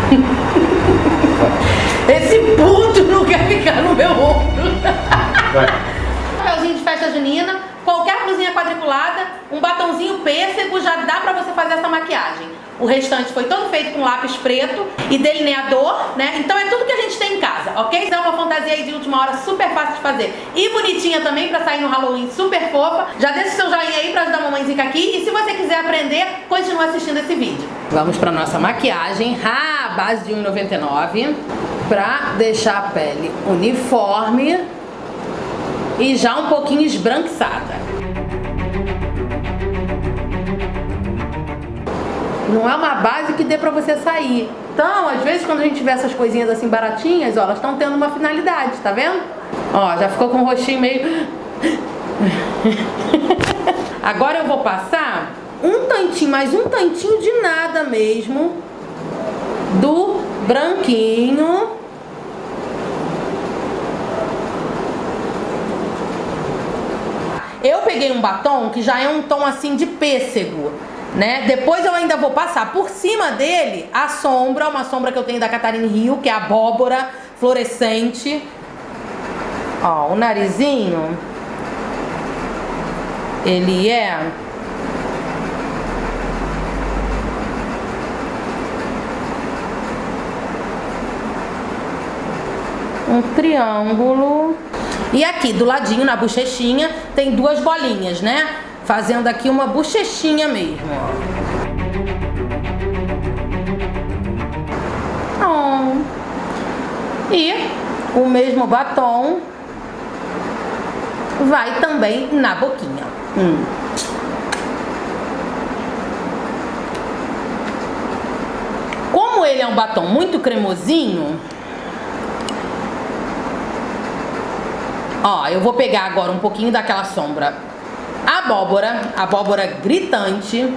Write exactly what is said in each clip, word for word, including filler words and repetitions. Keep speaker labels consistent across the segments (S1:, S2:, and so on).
S1: Esse puto não quer ficar no meu ombro. Papelzinho de festa junina, qualquer blusinha quadriculada, um batonzinho pêssego, já dá pra você fazer essa maquiagem. O restante foi todo feito com lápis preto e delineador, né? Então é tudo que a gente tem em casa, ok? É uma fantasia aí de última hora super fácil de fazer e bonitinha também pra sair no Halloween, super fofa. Já deixa o seu joinha aí pra ajudar a mamãe Zica aqui e se você quiser aprender, continua assistindo esse vídeo. Vamos pra nossa maquiagem, ah, base de um e noventa e nove, pra deixar a pele uniforme e já um pouquinho esbranquiçada. Não é uma base que dê pra você sair. Então, às vezes, quando a gente vê essas coisinhas assim baratinhas, ó, elas estão tendo uma finalidade, tá vendo? Ó, já ficou com o rostinho meio... Agora eu vou passar um tantinho, mais um tantinho de nada mesmo, do branquinho. Eu peguei um batom que já é um tom assim de pêssego, né? Depois eu ainda vou passar por cima dele a sombra, uma sombra que eu tenho da Catarina Rio, que é a abóbora fluorescente. Ó, o narizinho, ele é um triângulo. E aqui do ladinho, na bochechinha, tem duas bolinhas, né? Fazendo aqui uma bochechinha mesmo, ó. Oh. E o mesmo batom vai também na boquinha. Hum. Como ele é um batom muito cremosinho, ó, eu vou pegar agora um pouquinho daquela sombra abóbora, abóbora gritante.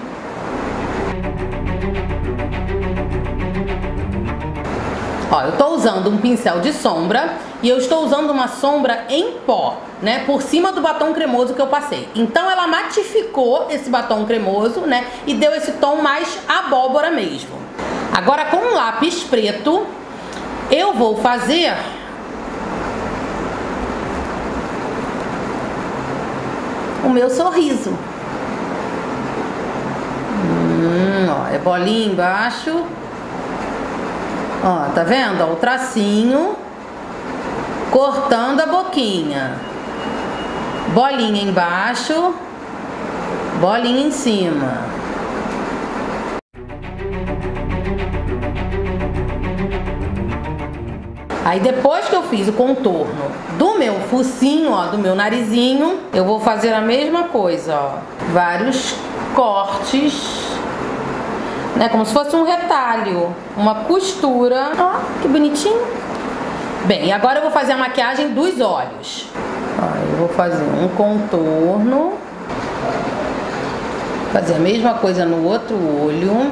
S1: Ó, eu tô usando um pincel de sombra e eu estou usando uma sombra em pó, né, por cima do batom cremoso que eu passei. Então ela matificou esse batom cremoso, né, e deu esse tom mais abóbora mesmo. Agora com um lápis preto eu vou fazer o meu sorriso. Hum, ó, é bolinha embaixo. Ó, tá vendo? Ó, o tracinho cortando a boquinha. Bolinha embaixo, bolinha em cima. Aí depois que eu fiz o contorno do meu focinho, ó, do meu narizinho, eu vou fazer a mesma coisa, ó. Vários cortes, né, como se fosse um retalho, uma costura. Ó, que bonitinho. Bem, e agora eu vou fazer a maquiagem dos olhos. Ó, eu vou fazer um contorno, fazer a mesma coisa no outro olho.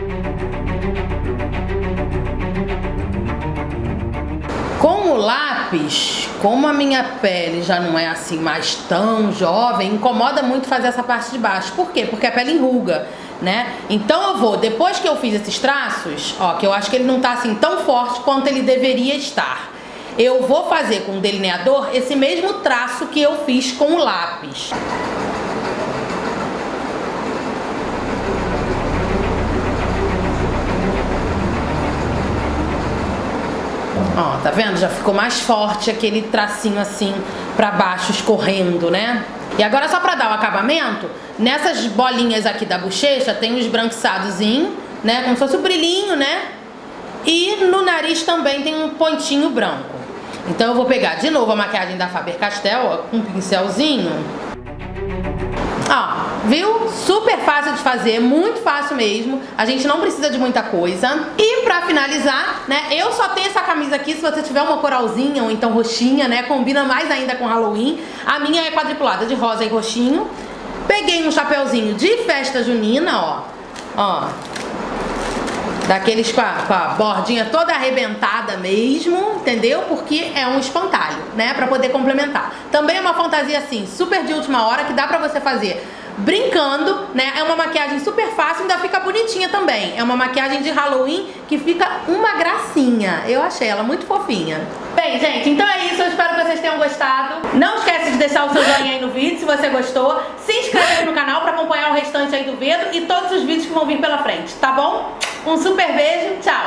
S1: Com o lápis, como a minha pele já não é assim mais tão jovem, incomoda muito fazer essa parte de baixo. Por quê? Porque a pele enruga, né? Então eu vou, depois que eu fiz esses traços, ó, que eu acho que ele não tá assim tão forte quanto ele deveria estar, eu vou fazer com o delineador esse mesmo traço que eu fiz com o lápis. Ó, tá vendo? Já ficou mais forte aquele tracinho assim pra baixo, escorrendo, né? E agora só pra dar o acabamento, nessas bolinhas aqui da bochecha tem um esbranquiçadozinho, né? Como se fosse o brilhinho, né? E no nariz também tem um pontinho branco. Então eu vou pegar de novo a maquiagem da Faber-Castell, ó, com um pincelzinho. Ó, viu? Super fácil de fazer, muito fácil mesmo. A gente não precisa de muita coisa. E pra finalizar, né, eu só tenho essa camisa aqui. Se você tiver uma coralzinha ou então roxinha, né, combina mais ainda com Halloween. A minha é quadriculada de rosa e roxinho. Peguei um chapeuzinho de festa junina, ó. Ó. Daqueles com a, com a bordinha toda arrebentada mesmo, entendeu? Porque é um espantalho, né? Pra poder complementar. Também é uma fantasia assim, super de última hora, que dá pra você fazer brincando, né? É uma maquiagem super fácil, ainda fica bonitinha também. É uma maquiagem de Halloween que fica uma gracinha. Eu achei ela muito fofinha. Bem, gente, então é isso. Eu espero que vocês tenham gostado. Não esquece de deixar o seu joinha aí no vídeo se você gostou. Se inscreve no canal pra acompanhar o restante aí do vídeo e todos os vídeos que vão vir pela frente, tá bom? Um super beijo, tchau!